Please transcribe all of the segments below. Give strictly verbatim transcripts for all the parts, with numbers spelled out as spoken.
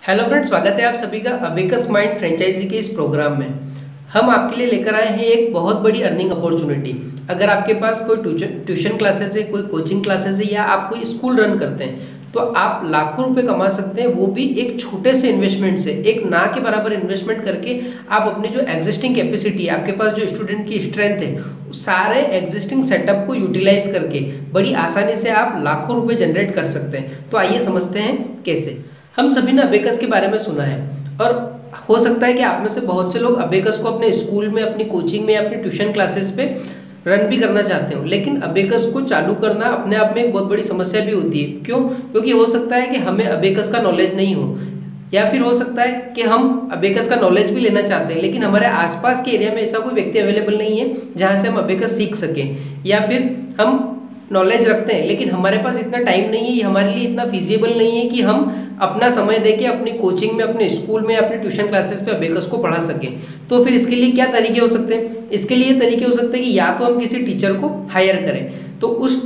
Hello friends, स्वागत है आप सभी का अबेकस माइंड फ्रेंचाइजी के इस प्रोग्राम में। हम आपके लिए लेकर आए हैं एक बहुत बड़ी अर्निंग अपॉर्चुनिटी। अगर आपके पास कोई ट्यूशन ट्यूशन क्लासेस है, कोई कोचिंग क्लासेस है या आप कोई स्कूल रन करते हैं तो आप लाखों रुपए कमा सकते हैं, वो भी एक छोटे से इन्वेस्टमेंट से। एक ना के बराबर इन्वेस्टमेंट करके आप अपनी जो एग्जिस्टिंग कैपेसिटी है, आपके पास जो स्टूडेंट की स्ट्रेंथ है, सारे एग्जिस्टिंग सेटअप को यूटिलाइज करके बड़ी आसानी से आप लाखों रुपए जनरेट कर सकते हैं। तो आइए समझते हैं कैसे। हम सभी ने अबेकस के बारे में सुना है और हो सकता है कि आप में से बहुत से लोग अबेकस को अपने स्कूल में, अपनी कोचिंग में या अपनी ट्यूशन क्लासेस पे रन भी करना चाहते हो, लेकिन अबेकस को चालू करना अपने आप में एक बहुत बड़ी समस्या भी होती है। क्यों? क्योंकि हो सकता है कि हमें अबेकस का नॉलेज नहीं हो, या फिर हो सकता है कि हम अबेकस का नॉलेज भी लेना चाहते हैं लेकिन हमारे आसपास के एरिया में ऐसा कोई व्यक्ति अवेलेबल नहीं है जहाँ से हम अबेकस सीख सकें, या फिर हम नॉलेज रखते हैं लेकिन हमारे पास इतना टाइम नहीं है, ये हमारे लिए इतना फिजिबल नहीं है कि हम अपना समय देके अपनी कोचिंग में, अपने स्कूल में, अपनी ट्यूशन क्लासेस पे अबेकस को पढ़ा सकें। तो फिर इसके लिए क्या तरीके हो सकते हैं? इसके लिए तरीके हो सकते हैं कि या तो हम किसी टीचर को हायर करें, तो उस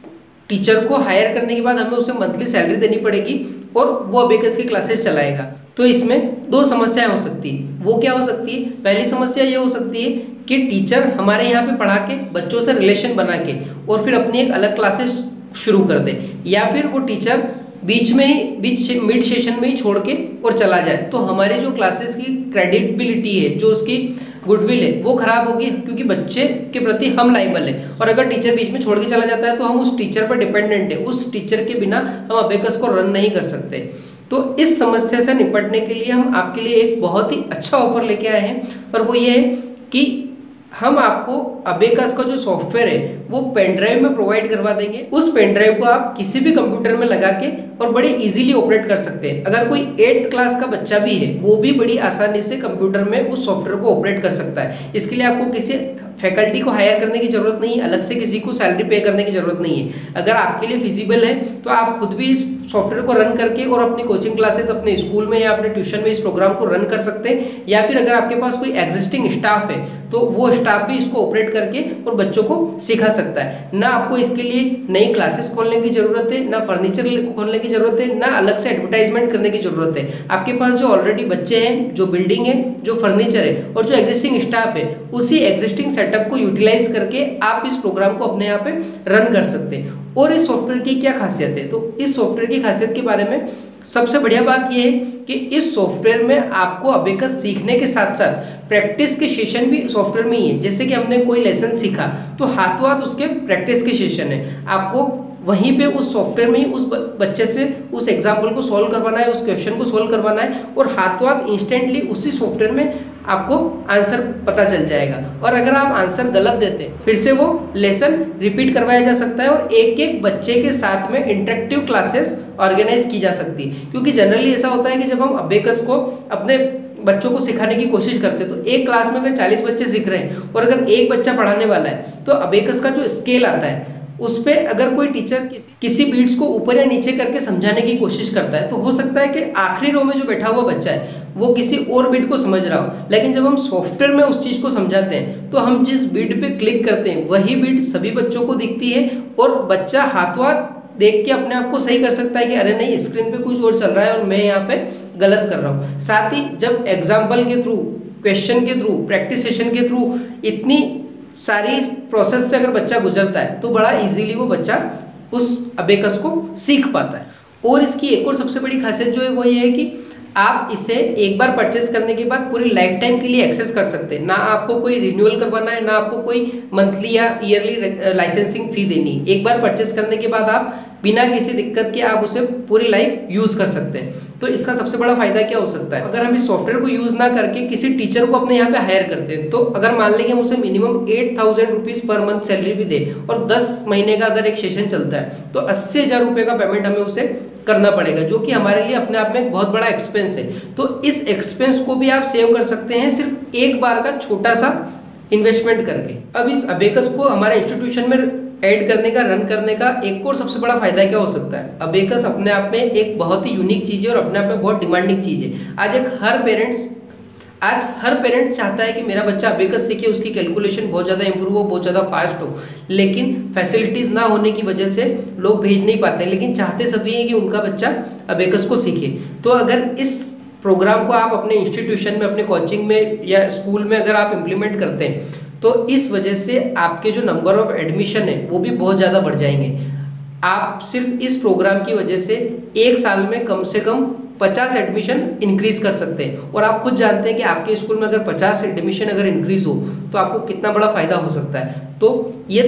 टीचर को हायर करने के बाद हमें उसे मंथली सैलरी देनी पड़ेगी और वो अबेकस की क्लासेस चलाएगा। तो इसमें दो समस्याएं हो सकती है। वो क्या हो सकती है? पहली समस्या ये हो सकती है कि टीचर हमारे यहाँ पे पढ़ा के बच्चों से रिलेशन बना के और फिर अपनी एक अलग क्लासेस शुरू कर दे, या फिर वो टीचर बीच में ही बीच मिड सेशन में ही छोड़ के और चला जाए। तो हमारे जो क्लासेस की क्रेडिबिलिटी है, जो उसकी गुडविल है, वो खराब होगी, क्योंकि बच्चे के प्रति हम लाइबल है। और अगर टीचर बीच में छोड़ के चला जाता है तो हम उस टीचर पर डिपेंडेंट है, उस टीचर के बिना हम अबेकस को रन नहीं कर सकते। तो इस समस्या से निपटने के लिए हम आपके लिए एक बहुत ही अच्छा ऑफर लेके आए हैं, और वो ये है कि हम आपको अबेकस का जो सॉफ्टवेयर है वो पेन ड्राइव में प्रोवाइड करवा देंगे। उस पेन ड्राइव को आप किसी भी कंप्यूटर में लगा के और बड़े इजीली ऑपरेट कर सकते हैं। अगर कोई एट्थ क्लास का बच्चा भी है, वो भी बड़ी आसानी से कंप्यूटर में उस सॉफ्टवेयर को ऑपरेट कर सकता है। इसके लिए आपको किसी फैकल्टी को हायर करने की जरूरत नहीं है, अलग से किसी को सैलरी पे करने की जरूरत नहीं है। अगर आपके लिए फिजिबल है तो आप खुद भी इस सॉफ्टवेयर को रन करके और अपनी कोचिंग क्लासेस अपने स्कूल में या अपने ट्यूशन में इस प्रोग्राम को रन कर सकते हैं। या फिर अगर आपके पास कोई एग्जिस्टिंग स्टाफ है तो वो स्टाफ भी इसको ऑपरेट करके और बच्चों को सिखा सकता है। ना आपको इसके लिए नई क्लासेस खोलने की जरूरत है, ना फर्नीचर खोलने की जरूरत है, ना अलग से एडवर्टाइजमेंट करने की जरूरत है। आपके पास जो ऑलरेडी बच्चे हैं, जो बिल्डिंग है, जो फर्नीचर है और जो एग्जिस्टिंग स्टाफ है, उसी एग्जिस्टिंग सेटअप को यूटिलाइज करके आप इस प्रोग्राम को अपने यहाँ पे रन कर सकते हैं। और इस सॉफ्टवेयर की क्या खासियत है? तो इस सॉफ्टवेयर की खासियत के बारे में सबसे बढ़िया बात यह है कि इस सॉफ्टवेयर में आपको अबेकस सीखने के साथ साथ प्रैक्टिस के सेशन भी सॉफ्टवेयर में ही है। जैसे कि हमने कोई लेसन सीखा तो हाथों हाथ उसके प्रैक्टिस के सेशन है। आपको वहीं पे उस सॉफ्टवेयर में ही उस बच्चे से उस एग्जाम्पल को सॉल्व करवाना है, उस क्वेश्चन को सॉल्व करवाना है, और हाथों हाथ इंस्टेंटली उसी सॉफ्टवेयर में आपको आंसर पता चल जाएगा। और अगर आप आंसर गलत देते हैं फिर से वो लेसन रिपीट करवाया जा सकता है और एक एक बच्चे के साथ में इंटरेक्टिव क्लासेस ऑर्गेनाइज की जा सकती है। क्योंकि जनरली ऐसा होता है कि जब हम अबेकस को अपने बच्चों को सिखाने की कोशिश करते हैं तो एक क्लास में अगर चालीस बच्चे सीख रहे हैं और अगर एक बच्चा पढ़ाने वाला है तो अबेकस का जो स्केल आता है उस पर अगर कोई टीचर किसी किसी बीट्स को ऊपर या नीचे करके समझाने की कोशिश करता है तो हो सकता है कि आखिरी रो में जो बैठा हुआ बच्चा है वो किसी और बीट को समझ रहा हो। लेकिन जब हम सॉफ्टवेयर में उस चीज को समझाते हैं तो हम जिस बीट पे क्लिक करते हैं वही बीट सभी बच्चों को दिखती है और बच्चा हाथों हाथ देख के अपने आप को सही कर सकता है कि अरे नहीं, स्क्रीन पे कुछ और चल रहा है और मैं यहाँ पे गलत कर रहा हूँ। साथ ही जब एग्जाम्पल के थ्रू, क्वेश्चन के थ्रू, प्रैक्टिस सेशन के थ्रू इतनी सारी प्रोसेस से अगर बच्चा गुजरता है तो बड़ा इजीली वो बच्चा उस अबेकस को सीख पाता है। और इसकी एक और सबसे बड़ी खासियत जो है वो ये है कि आप इसे एक बार परचेस करने के बाद पूरी लाइफ टाइम के लिए एक्सेस कर सकते हैं। ना आपको कोई रिन्यूअल करवाना है, ना आपको कोई मंथली या ईयरली लाइसेंसिंग फी देनी है। एक बार परचेस करने के बाद आप बिना किसी दिक्कत के आप उसे पूरी लाइफ यूज कर सकते हैं। तो इसका सबसे बड़ा फायदा क्या हो सकता है? अगर हम इस सॉफ्टवेयर को यूज ना करके किसी टीचर को अपने यहाँ पे हायर करते हैं तो अगर मान लेंगे हम उसे minimum eight thousand rupees per month salary भी दे और दस महीने का अगर एक सेशन चलता है तो अस्सी हजार रुपए का पेमेंट हमें उसे करना पड़ेगा, जो कि हमारे लिए अपने आप में एक बहुत बड़ा एक्सपेंस है। तो इस एक्सपेंस को भी आप सेव कर सकते हैं सिर्फ एक बार का छोटा सा इन्वेस्टमेंट करके। अब इस अबेकस को हमारे इंस्टीट्यूशन में ऐड करने का, रन करने का एक और सबसे बड़ा फायदा क्या हो सकता है? अबेकस अपने आप में एक बहुत ही यूनिक चीज है और अपने आप में बहुत डिमांडिंग चीज है। आज एक हर पेरेंट्स आज हर पेरेंट चाहता है कि मेरा बच्चा अबेकस सीखे, उसकी कैलकुलेशन बहुत ज़्यादा इंप्रूव हो, बहुत ज़्यादा फास्ट हो, लेकिन फैसिलिटीज़ ना होने की वजह से लोग भेज नहीं पाते, लेकिन चाहते सभी हैं कि उनका बच्चा अबेकस को सीखे। तो अगर इस प्रोग्राम को आप अपने इंस्टीट्यूशन में, अपने कोचिंग में या स्कूल में अगर आप इम्प्लीमेंट करते हैं तो इस वजह से आपके जो नंबर ऑफ एडमिशन है वो भी बहुत ज़्यादा बढ़ जाएंगे। आप सिर्फ इस प्रोग्राम की वजह से एक साल में कम से कम पचास एडमिशन इंक्रीज कर सकते हैं। और आप खुद जानते हैं कि आपके स्कूल में अगर पचास एडमिशन अगर इंक्रीज हो तो आपको कितना बड़ा फायदा हो सकता है। तो ये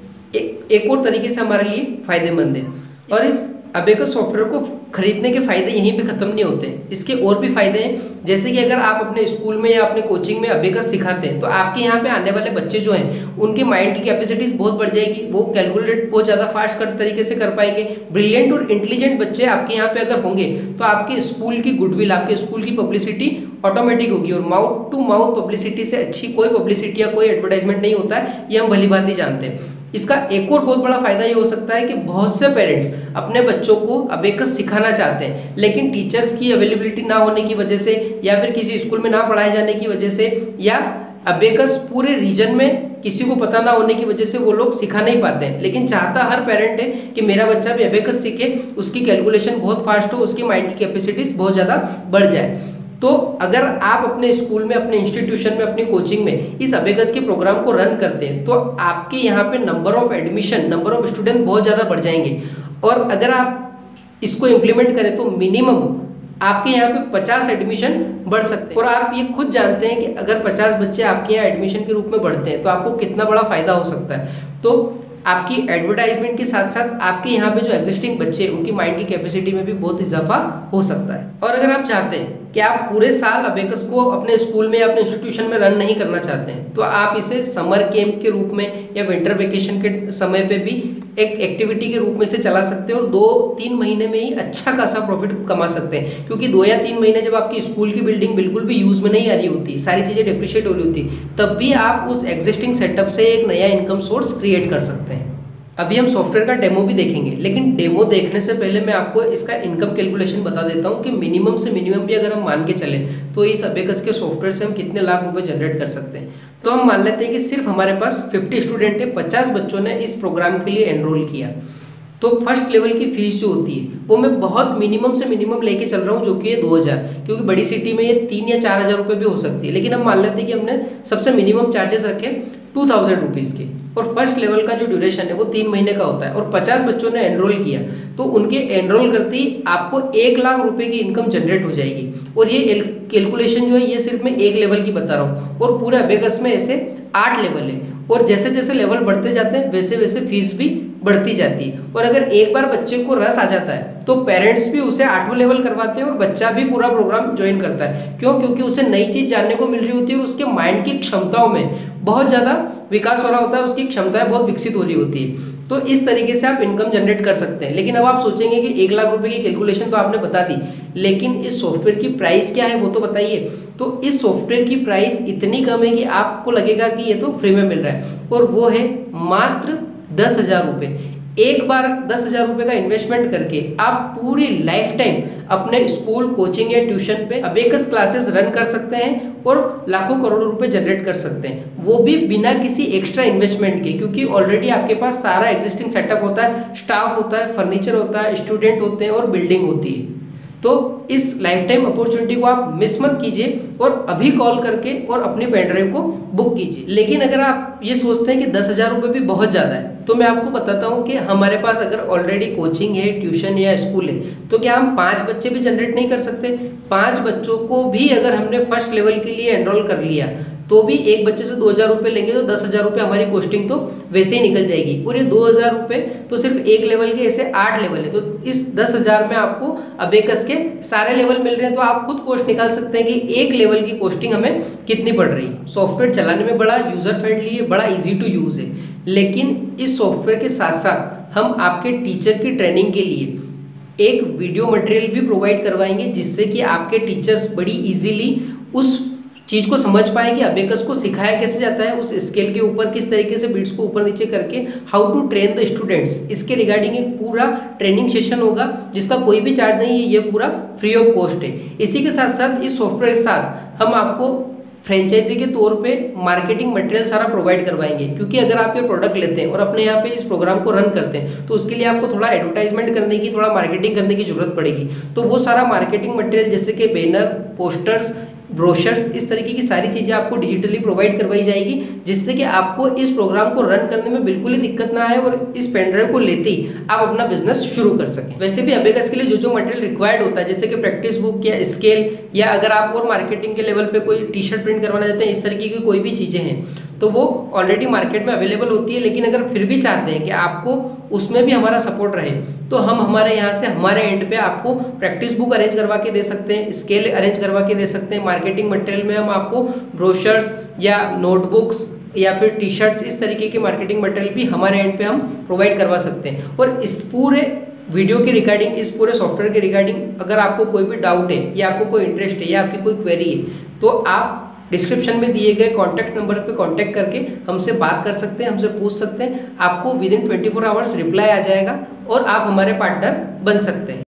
एक, एक और तरीके से हमारे लिए फायदेमंद है। और इस अबेकस सॉफ्टवेयर को खरीदने के फायदे यहीं पे खत्म नहीं होते, इसके और भी फायदे हैं। जैसे कि अगर आप अपने स्कूल में या अपने कोचिंग में अबेकस सिखाते हैं तो आपके यहाँ पे आने वाले बच्चे जो हैं उनकी माइंड की कैपेसिटीज बहुत बढ़ जाएगी, वो कैलकुलेट बहुत ज़्यादा फास्ट कर तरीके से कर पाएंगे। ब्रिलियंट और इंटेलिजेंट बच्चे आपके यहाँ पे अगर होंगे तो आपके स्कूल की गुडविल, आपके स्कूल की पब्लिसिटी ऑटोमेटिक होगी। और माउथ टू माउथ पब्लिसिटी से अच्छी कोई पब्लिसिटी या कोई एडवर्टाइजमेंट नहीं होता है, ये हम भली भांति जानते हैं। इसका एक और बहुत बड़ा फायदा ये हो सकता है कि बहुत से पेरेंट्स अपने बच्चों को अबेकस सिखाना चाहते हैं, लेकिन टीचर्स की अवेलेबिलिटी ना होने की वजह से या फिर किसी स्कूल में ना पढ़ाए जाने की वजह से या अबेकस पूरे रीजन में किसी को पता ना होने की वजह से वो लोग सिखा नहीं पाते हैं। लेकिन चाहता हर पेरेंट है कि मेरा बच्चा भी अबेकस सीखे, उसकी कैलकुलेशन बहुत फास्ट हो, उसकी माइंड की कैपेसिटीज बहुत ज़्यादा बढ़ जाए। तो अगर आप अपने स्कूल में, अपने इंस्टीट्यूशन में, अपनी कोचिंग में इस अबेकस के प्रोग्राम को रन करते हैं तो आपके यहाँ पे number of admission, number of student बहुत ज़्यादा बढ़ जाएंगे। और अगर आप इसको इम्प्लीमेंट करें तो मिनिमम आपके यहाँ पे पचास एडमिशन बढ़ सकते हैं। और आप ये खुद जानते हैं कि अगर पचास बच्चे आपके यहाँ एडमिशन के रूप में बढ़ते हैं तो आपको कितना बड़ा फायदा हो सकता है। तो आपकी एडवर्टाइजमेंट के साथ साथ आपके यहाँ पे जो एग्जिस्टिंग बच्चे हैं उनकी माइंड की कैपेसिटी में भी बहुत इजाफा हो सकता है। और अगर आप चाहते हैं कि आप पूरे साल अबेकस को अपने स्कूल में या अपने इंस्टीट्यूशन में रन नहीं करना चाहते हैं तो आप इसे समर कैंप के रूप में या विंटर वेकेशन के समय पे भी एक एक्टिविटी के रूप में से चला सकते हैं और दो तीन महीने में ही अच्छा खासा प्रॉफिट कमा सकते हैं। क्योंकि दो या तीन महीने जब आपकी स्कूल की बिल्डिंग बिल्कुल भी यूज में नहीं आ रही होती, सारी चीज़ें डिप्रिशिएट हो रही होती, तब भी आप उस एग्जिस्टिंग सेटअप से एक नया इनकम सोर्स क्रिएट कर सकते हैं। अभी हम सॉफ्टवेयर का डेमो भी देखेंगे, लेकिन डेमो देखने से पहले मैं आपको इसका इनकम कैलकुलेशन बता देता हूं कि मिनिमम से मिनिमम भी अगर हम मान के चलें तो इस अबेकस के सॉफ्टवेयर से हम कितने लाख रुपए जनरेट कर सकते हैं। तो हम मान लेते हैं कि सिर्फ हमारे पास पचास स्टूडेंट है, पचास बच्चों ने इस प्रोग्राम के लिए एनरोल किया, तो फर्स्ट लेवल की फीस जो होती है वो मैं बहुत मिनिमम से मिनिमम लेके चल रहा हूँ, जो कि है दो हज़ार, क्योंकि बड़ी सिटी में ये तीन या चार हज़ार रुपये भी हो सकती है। लेकिन हम मान लेते हैं कि हमने सबसे मिनिमम चार्जेस रखे टू थाउजेंड रुपीज़ के, और फर्स्ट लेवल का जो ड्यूरेशन है वो तीन महीने का होता है। और पचास बच्चों ने एनरोल किया तो उनके एनरोल करते ही आपको एक लाख रुपए की इनकम जनरेट हो जाएगी। और ये कैलकुलेशन जो है ये सिर्फ मैं एक लेवल की बता रहा हूँ, और पूरे अबेकस में ऐसे आठ लेवल है, और जैसे जैसे लेवल बढ़ते जाते हैं वैसे वैसे फीस भी बढ़ती जाती है। और अगर एक बार बच्चे को रस आ जाता है तो पेरेंट्स भी उसे आठवां लेवल करवाते हैं और बच्चा भी पूरा प्रोग्राम ज्वाइन करता है। क्यों? क्योंकि उसे नई चीज जानने को मिल रही होती है और उसके माइंड की क्षमताओं में बहुत ज्यादा विकास हो रहा होता है, उसकी क्षमताएं बहुत विकसित हो रही होती है। तो इस तरीके से आप इनकम जनरेट कर सकते हैं। लेकिन अब आप सोचेंगे कि एक लाख रुपए की कैलकुलेशन तो आपने बता दी, लेकिन इस सॉफ्टवेयर की प्राइस क्या है वो तो बताइए। तो इस सॉफ्टवेयर की प्राइस इतनी कम है कि आपको लगेगा कि ये तो फ्री में मिल रहा है, और वो है मात्र दस हजार रुपये। एक बार दस हजार रुपये का इन्वेस्टमेंट करके आप पूरी लाइफ टाइम अपने स्कूल, कोचिंग या ट्यूशन पे अबेकस क्लासेस रन कर सकते हैं और लाखों करोड़ों रुपए जनरेट कर सकते हैं, वो भी बिना किसी एक्स्ट्रा इन्वेस्टमेंट के। क्योंकि ऑलरेडी आपके पास सारा एग्जिस्टिंग सेटअप होता है, स्टाफ होता है, फर्नीचर होता है, स्टूडेंट होते हैं और बिल्डिंग होती है। तो इस लाइफ टाइम अपॉर्चुनिटी को आप मिस मत कीजिए और अभी कॉल करके और अपनी पेन ड्राइव को बुक कीजिए। लेकिन अगर आप ये सोचते हैं कि दस हजार रुपये भी बहुत ज़्यादा है, तो मैं आपको बताता हूँ कि हमारे पास अगर ऑलरेडी कोचिंग है, ट्यूशन या स्कूल है, तो क्या हम पाँच बच्चे भी जनरेट नहीं कर सकते? पाँच बच्चों को भी अगर हमने फर्स्ट लेवल के लिए एनरोल कर लिया तो भी एक बच्चे से दो हजार रुपये लेंगे तो दस हजार रुपये हमारी कॉस्टिंग तो वैसे ही निकल जाएगी। और ये दो हजार रुपये तो सिर्फ एक लेवल के, ऐसे आठ लेवल है, तो इस दस हजार में आपको अबेकस के सारे लेवल मिल रहे हैं। तो आप खुद कॉस्ट निकाल सकते हैं कि एक लेवल की कॉस्टिंग हमें कितनी पड़ रही है। सॉफ्टवेयर चलाने में बड़ा यूजर फ्रेंडली है, बड़ा ईजी टू यूज है। लेकिन इस सॉफ्टवेयर के साथ साथ हम आपके टीचर की ट्रेनिंग के लिए एक वीडियो मटेरियल भी प्रोवाइड करवाएंगे, जिससे कि आपके टीचर्स बड़ी इजीली उस चीज़ को समझ पाए कि अबेकस को सिखाया कैसे जाता है, उस स्केल के ऊपर किस तरीके से बीट्स को ऊपर नीचे करके how to train the students, इसके रिगार्डिंग एक पूरा ट्रेनिंग सेशन होगा जिसका कोई भी चार्ज नहीं है, ये पूरा फ्री ऑफ कॉस्ट है। इसी के साथ साथ इस सॉफ्टवेयर के साथ हम आपको फ्रेंचाइजी के तौर पे मार्केटिंग मटेरियल सारा प्रोवाइड करवाएंगे, क्योंकि अगर आप ये प्रोडक्ट लेते हैं और अपने यहाँ पे इस प्रोग्राम को रन करते हैं तो उसके लिए आपको थोड़ा एडवर्टाइजमेंट करने की, थोड़ा मार्केटिंग करने की जरूरत पड़ेगी। तो वो सारा मार्केटिंग मटेरियल जैसे कि बैनर, पोस्टर्स, ब्रोशर्स, इस तरीके की सारी चीज़ें आपको डिजिटली प्रोवाइड करवाई जाएगी, जिससे कि आपको इस प्रोग्राम को रन करने में बिल्कुल ही दिक्कत ना आए और इस पेनड्राइव को लेते ही आप अपना बिजनेस शुरू कर सकें। वैसे भी अबेकस के लिए जो जो मटेरियल रिक्वायर्ड होता है, जैसे कि प्रैक्टिस बुक या स्केल, या अगर आप और मार्केटिंग के लेवल पे कोई टी शर्ट प्रिंट करवाना चाहते हैं, इस तरीके की कोई भी चीज़ें हैं तो वो ऑलरेडी मार्केट में अवेलेबल होती है। लेकिन अगर फिर भी चाहते हैं कि आपको उसमें भी हमारा सपोर्ट रहे, तो हम हमारे यहाँ से हमारे एंड पे आपको प्रैक्टिस बुक अरेंज करवा के दे सकते हैं, स्केल अरेंज करवा के दे सकते हैं। मार्केटिंग मटेरियल में हम आपको ब्रोशर्स या नोटबुक्स या फिर टी शर्ट्स, इस तरीके के मार्केटिंग मटेरियल भी हमारे एंड पे हम प्रोवाइड करवा सकते हैं। और इस पूरे वीडियो के रिगार्डिंग, इस पूरे सॉफ्टवेयर के रिगार्डिंग अगर आपको कोई भी डाउट है या आपको कोई इंटरेस्ट है या आपकी कोई क्वेरी है, तो आप डिस्क्रिप्शन में दिए गए कॉन्टैक्ट नंबर पे कांटेक्ट करके हमसे बात कर सकते हैं, हमसे पूछ सकते हैं। आपको within twenty four hours reply आ जाएगा और आप हमारे पार्टनर बन सकते हैं।